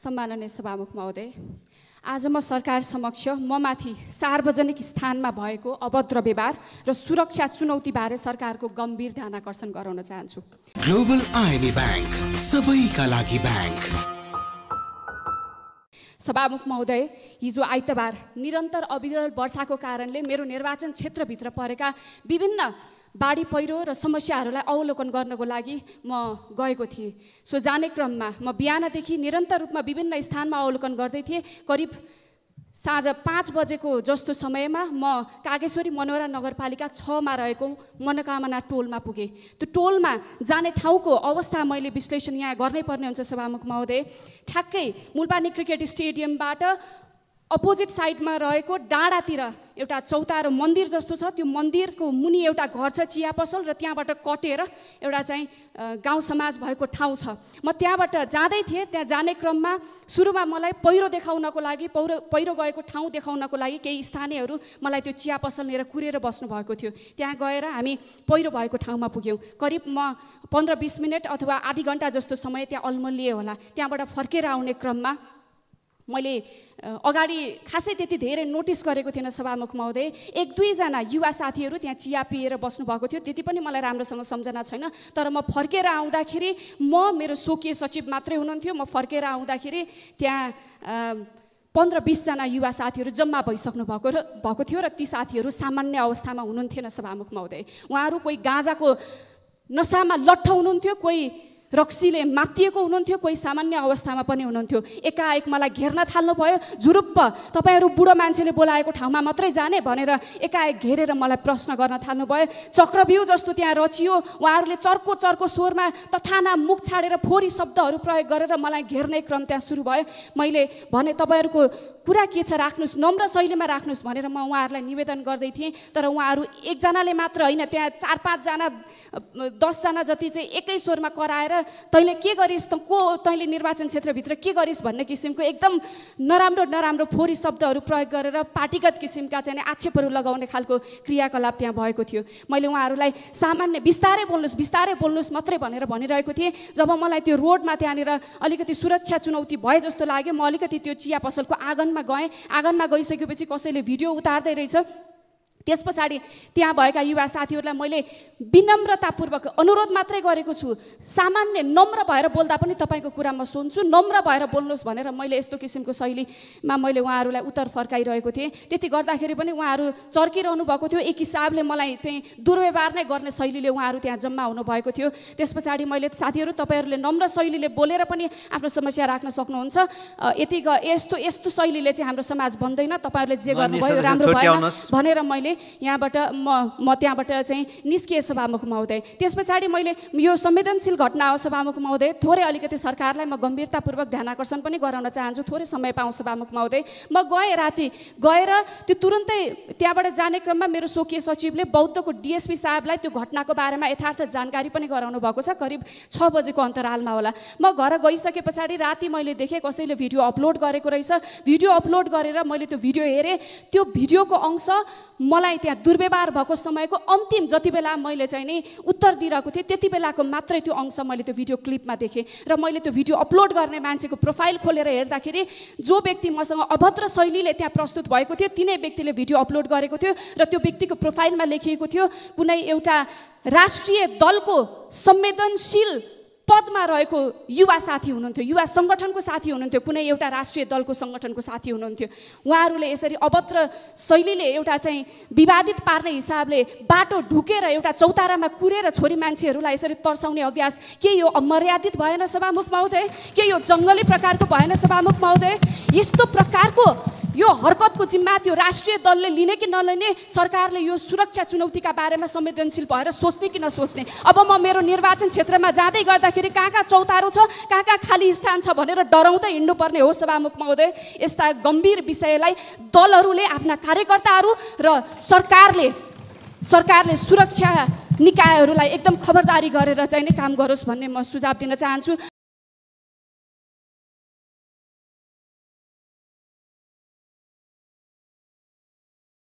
सम्माननीय सभामुख महोदय, आज म सरकार समक्ष ममाथि सार्वजनिक स्थानमा भएको अभद्र व्यवहार र सुरक्षा चुनौतीबारे सरकारको गम्भीर ध्यानाकर्षण गराउन चाहन्छु। ग्लोबल आईएमई बैंक, सबैका लागि बैंक। सभामुख महोदय, हिजो आइतबार निरन्तर अविरल वर्षाको कारणले मेरो निर्वाचन क्षेत्रभित्र परेका विभिन्न बाढी पहिरो र समस्याहरूलाई अवलोकन गर्नको लागि म गएको थिएँ। सो जाने क्रममा म बिहानदेखि निरन्तर रूपमा विभिन्न स्थानमा अवलोकन गर्दै थिएँ। करिब साँझ 5 बजेको जस्तो समयमा म कागेश्वरी मनोहरा नगरपालिका 6 मा रहेको मनोकामना टोलमा पुगेँ। त्यो टोलमा जाने ठाउँको अवस्था मैले विश्लेषण यहाँ गर्नै पर्ने हुन्छ सभामुख महोदय। ठ्याक्कै मुलपानी क्रिकेट स्टेडियमबाट अपोजिट साइडमा रहेको डाँडातिर एउटा चौतारो मन्दिर जस्तो छ। त्यो मन्दिरको मुनि एउटा घर छ चिया पसल, र त्यहाँबाट कटेर एउटा चाहिँ गाउँ समाज भएको ठाउँ छ। म त्यहाँबाट जाँदै थिएँ। त्यहाँ जाने क्रममा सुरुमा मलाई पहिरो देखाउनको लागि पहिरो गएको ठाउँ देखाउनको लागि केही स्थानीयहरू मलाई त्यो चिया पसल लिएर कुरेर बस्नु भएको थियो। त्यहाँ गएर हामी पहिरो भएको ठाउँमा पुग्यौँ। करिब म 15-20 मिनट अथवा आधी घन्टा जस्तो समय त्यहाँ अल्मलिए होला। त्यहाँबाट फर्केर आउने क्रममा मैले अगाडि खासै त्यति धेरै नोटिस गरेको थिएन सभामुख महोदय। 1-2 जना युवा साथीहरू त्यहाँ चिया पिएर बस्नुभएको थियो। त्यति पनि मलाई राम्रोसँग सम्झना छैन। तर म फर्केर आउँदाखेरि मेरो स्वकीय सचिव मात्रै हुनुहुन्थ्यो। म फर्केर आउँदाखेरि त्यहाँ 15-20 जना युवा साथीहरू जम्मा भइसक्नु भएको थियो र ती साथीहरू सामान्य अवस्थामा हुनुहुन्थेन सभामुख महोदय। उहाँहरू कोही गाँजाको नसामा लट्ठ हुनुहुन्थ्यो, कोही रक्सीले मातिएको हुनुहुन्थ्यो, कोही सामान्य अवस्थामा पनि हुनुहुन्थ्यो। एकाएक मलाई घेर्न थाल्नु भयो। झुरुप्प तपाईँहरू बुढो मान्छेले बोलाएको ठाउँमा मात्रै जाने भनेर एकाएक घेरेर मलाई प्रश्न गर्न थाल्नु भयो। चक्रव्यूह जस्तो त्यहाँ रचियो। उहाँहरूले चर्को चर्को स्वरमा तथाना मुख छाडेर फोरी शब्दहरू प्रयोग गरेर मलाई घेर्ने क्रम त्यहाँ सुरु भयो। मैले भने तपाईँहरूको कुरा के छ राख्नुहोस्, नम्र शैलीमा राख्नुहोस् भनेर म उहाँहरूलाई निवेदन गर्दै थिएँ। तर उहाँहरू एकजनाले मात्र होइन, त्यहाँ 4-5 जना 10 जना जति चाहिँ एकै स्वरमा कराएर तैँले के गरिस्, तैँले निर्वाचन क्षेत्रभित्र के गरिस् भन्ने किसिमको एकदम नराम्रो फोरी शब्दहरू प्रयोग गरेर पार्टीगत किसिमका चाहिँ आक्षेपहरू लगाउने खालको क्रियाकलाप त्यहाँ भएको थियो। मैले उहाँहरूलाई सामान्य बिस्तारै बोल्नुहोस् मात्रै भनेर भनिरहेको थिएँ। जब मलाई त्यो रोडमा त्यहाँनिर अलिकति सुरक्षा चुनौती भए जस्तो लाग्यो, म अलिकति त्यो चिया पसलको आँगनमा गएँ। आँगनमा गइसकेपछि कसैले भिडियो उतार्दै रहेछ। त्यस पछाडि त्यहाँ भएका युवा साथीहरूलाई मैले विनम्रतापूर्वक अनुरोध मात्रै गरेको छु, सामान्य नम्र भएर बोल्दा पनि तपाईँको कुरा म सुन्छु, नम्र भएर बोल्नुहोस् भनेर मैले यस्तो किसिमको शैलीमा मैले उहाँहरूलाई उत्तर फर्काइरहेको थिएँ। त्यति गर्दाखेरि पनि उहाँहरू चर्किरहनु भएको थियो। एक हिसाबले मलाई चाहिँ दुर्व्यवहार नै गर्ने शैलीले उहाँहरू त्यहाँ जम्मा हुनुभएको थियो। त्यस पछाडि मैले साथीहरू तपाईँहरूले नम्र शैलीले बोलेर पनि आफ्नो समस्या राख्न सक्नुहुन्छ। यस्तो शैलीले चाहिँ हाम्रो समाज बन्दैन। तपाईँहरूले जे गर्नुभयो राम्रो भएन भनेर मैले यहाँबाट म त्यहाँबाट चाहिँ निस्किए सभामुख महोदय। त्यस पछाडि मैले यो संवेदनशील घटना हो सभामुख महोदय, थोरै अलिकति सरकारलाई म गम्भीरतापूर्वक ध्यानाकर्षण पनि गराउन चाहन्छु। थोरै समय पाऊँ सभामुख महोदय। म गएँ, राति गएर त्यो तुरुन्तै त्यहाँबाट जाने क्रममा मेरो स्वकीय सचिवले बौद्धको डिएसपी साहबलाई त्यो घटनाको बारेमा यथार्थ जानकारी पनि गराउनु भएको छ। करिब 6 बजेको अन्तरालमा होला। म घर गइसके पछाडि राति मैले देखेँ कसैले भिडियो अपलोड गरेको रहेछ। भिडियो अपलोड गरेर मैले त्यो भिडियो हेरेँ। त्यो भिडियोको अंश मलाई त्यहाँ दुर्व्यवहार भएको समयको अन्तिम जति बेला मैले चाहिँ नि उत्तर दिइरहेको थिएँ त्यति बेलाको मात्रै त्यो अंश मैले त्यो भिडियो क्लिपमा देखेँ। र मैले त्यो भिडियो अपलोड गर्ने मान्छेको प्रोफाइल खोलेर हेर्दाखेरि जो व्यक्ति मसँग अभद्र शैलीले त्यहाँ प्रस्तुत भएको थियो तिनै व्यक्तिले भिडियो अपलोड गरेको थियो। र त्यो व्यक्तिको प्रोफाइलमा लेखिएको थियो कुनै एउटा राष्ट्रिय दलको संवेदनशील पदमा रहेको युवा साथी हुनुहुन्थ्यो, युवा सङ्गठनको साथी हुनुहुन्थ्यो, कुनै एउटा राष्ट्रिय दलको सङ्गठनको साथी हुनुहुन्थ्यो। उहाँहरूले यसरी अभद्र शैलीले एउटा चाहिँ विवादित पार्ने हिसाबले बाटो ढुकेर एउटा चौतारामा कुरेर छोरी मान्छेहरूलाई यसरी तर्साउने अभ्यास के यो अमर्यादित भएन सभामुख महोदय? के यो जङ्गली प्रकारको भएन सभामुख महोदय? यस्तो प्रकारको यो हरकतको जिम्मा त्यो राष्ट्रिय दलले लिने कि नलिने, सरकारले यो सुरक्षा चुनौतीका बारेमा संवेदनशील भएर सोच्ने कि नसोच्ने। अब म मेरो निर्वाचन क्षेत्रमा जाँदै गर्दाखेरि कहाँ चौतारो छ, कहाँ खाली स्थान छ भनेर डराउँदै हिँड्नुपर्ने हो सभामुख महोदय? यस्ता गम्भीर विषयलाई दलहरूले, आफ्ना कार्यकर्ताहरू र सरकारले सुरक्षा निकायहरूलाई एकदम खबरदारी गरेर चाहिँ नै काम गरोस् भन्ने म सुझाव दिन चाहन्छु।